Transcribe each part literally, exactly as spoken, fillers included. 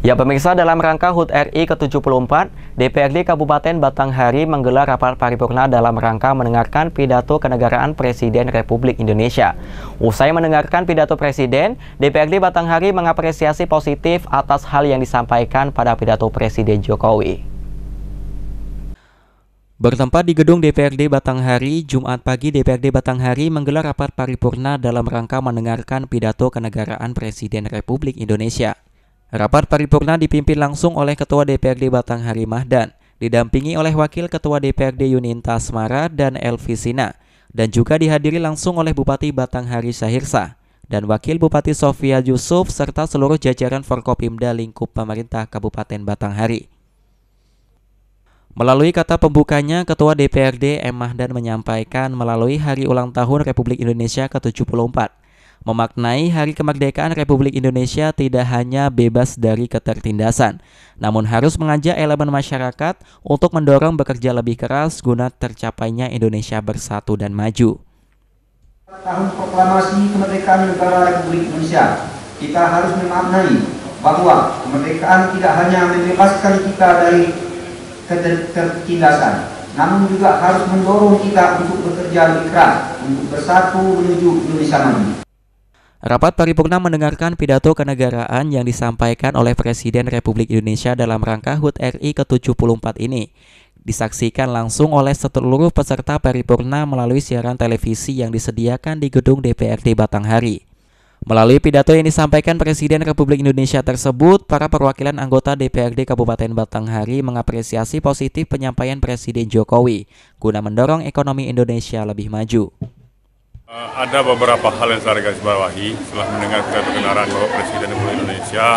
Ya pemirsa, dalam rangka H U T R I ke tujuh puluh empat, D P R D Kabupaten Batanghari menggelar rapat paripurna dalam rangka mendengarkan pidato kenegaraan Presiden Republik Indonesia. Usai mendengarkan pidato Presiden, D P R D Batanghari mengapresiasi positif atas hal yang disampaikan pada pidato Presiden Jokowi. Bertempat di gedung D P R D Batanghari, Jumat pagi D P R D Batanghari menggelar rapat paripurna dalam rangka mendengarkan pidato kenegaraan Presiden Republik Indonesia. Rapat paripurna dipimpin langsung oleh Ketua D P R D Batanghari Mahdan, didampingi oleh Wakil Ketua D P R D Yuninta Asmara dan Elvi Sina, dan juga dihadiri langsung oleh Bupati Batanghari Syahirsa dan Wakil Bupati Sofia Yusuf serta seluruh jajaran Forkopimda lingkup pemerintah Kabupaten Batanghari. Melalui kata pembukanya, Ketua D P R D M. Mahdan menyampaikan melalui Hari Ulang Tahun Republik Indonesia ke tujuh puluh empat, memaknai Hari Kemerdekaan Republik Indonesia tidak hanya bebas dari ketertindasan, namun harus mengajak elemen masyarakat untuk mendorong bekerja lebih keras guna tercapainya Indonesia bersatu dan maju. Tahun Proklamasi Kemerdekaan Negara Republik Indonesia, kita harus memaknai bahwa kemerdekaan tidak hanya membebaskan kita dari ketertindasan, namun juga harus mendorong kita untuk bekerja lebih keras untuk bersatu menuju Indonesia maju. Rapat paripurna mendengarkan pidato kenegaraan yang disampaikan oleh Presiden Republik Indonesia dalam rangka H U T R I ke tujuh puluh empat ini disaksikan langsung oleh seluruh peserta paripurna melalui siaran televisi yang disediakan di gedung D P R D Batanghari. Melalui pidato yang disampaikan Presiden Republik Indonesia tersebut, para perwakilan anggota D P R D Kabupaten Batanghari mengapresiasi positif penyampaian Presiden Jokowi guna mendorong ekonomi Indonesia lebih maju. Uh, ada beberapa hal yang saya garis bawahi setelah mendengar pidato kenegaraan Bapak Presiden Republik Indonesia.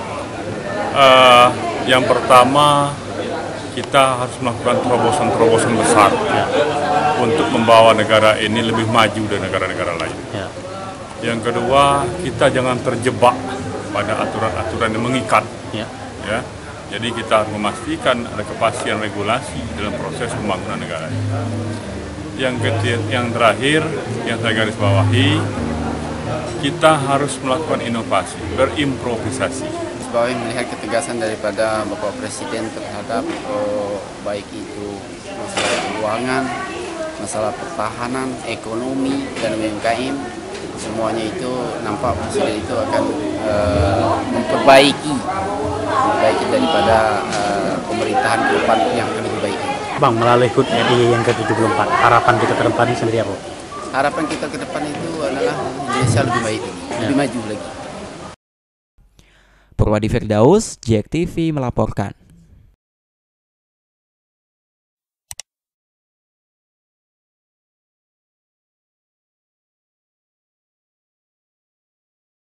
Uh, yang pertama, kita harus melakukan terobosan-terobosan besar ya, untuk membawa negara ini lebih maju dari negara-negara lain. Ya. Yang kedua, kita jangan terjebak pada aturan-aturan yang mengikat. Ya. Ya. Jadi kita harus memastikan ada kepastian regulasi dalam proses pembangunan negara ini. Yang ketiga, yang terakhir, yang saya garis bawahi, kita harus melakukan inovasi, berimprovisasi. Sebagai melihat ketegasan daripada Bapak Presiden terhadap oh, baik itu masalah keuangan, masalah pertahanan, ekonomi, dan U M K M, semuanya itu nampak Presiden itu akan uh, memperbaiki, memperbaiki daripada uh, pemerintahan ke depan yang akan lebih baik. Bang, melalui H U T R I yang ke tujuh puluh empat, harapan kita ke depan sendiri apa? Harapan kita ke depan itu adalah Indonesia lebih baik, ya, lebih maju lagi. Purwadi Firdaus, J E K T V melaporkan.